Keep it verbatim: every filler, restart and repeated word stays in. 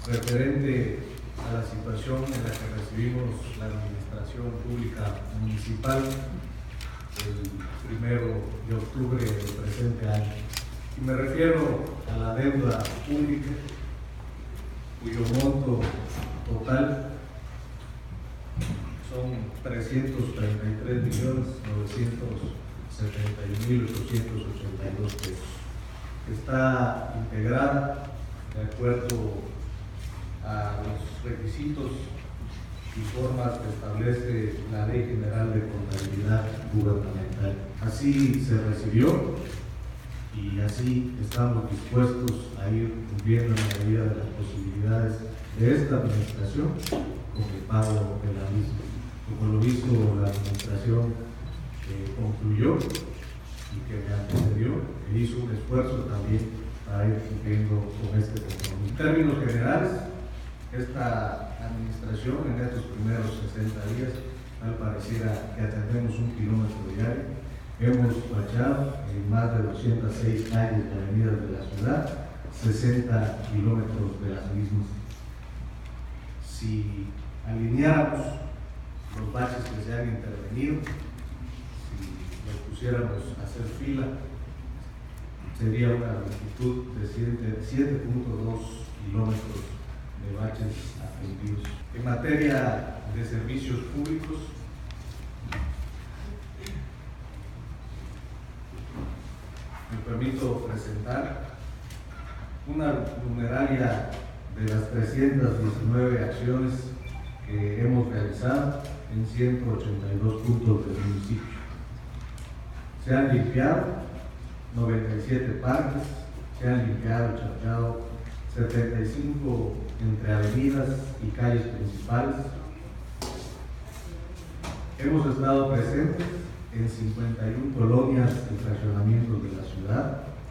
referente a la situación en la que recibimos la administración pública municipal el primero de octubre del presente año. Y me refiero a la deuda pública, cuyo monto total son trescientos treinta y tres millones novecientos setenta y un mil ochocientos ochenta y dos pesos. Está integrada de acuerdo a los requisitos y formas que establece la Ley General de Contabilidad Gubernamental. Así se recibió y así estamos dispuestos a ir cumpliendo en la medida de las posibilidades de esta administración con el pago de la misma. Como lo hizo la administración que concluyó y que me antecedió, que hizo un esfuerzo también para ir cumpliendo con este compromiso. En términos generales, esta administración en estos primeros sesenta días, tal pareciera que atendemos un kilómetro diario. Hemos bachado en más de doscientas seis calles y avenidas de la ciudad, sesenta kilómetros de las mismas. Si alineáramos los baches que se han intervenido, si los pusiéramos a hacer fila, sería una longitud de siete punto dos kilómetros de baches atendidos. En materia de servicios públicos, me permito presentar una numeralia de las trescientas diecinueve acciones que hemos realizado en ciento ochenta y dos puntos del municipio. Se han limpiado noventa y siete parques, se han limpiado, chapado setenta y cinco entre avenidas y calles principales. Hemos estado presentes en cincuenta y una colonias y fraccionamientos de la ciudad,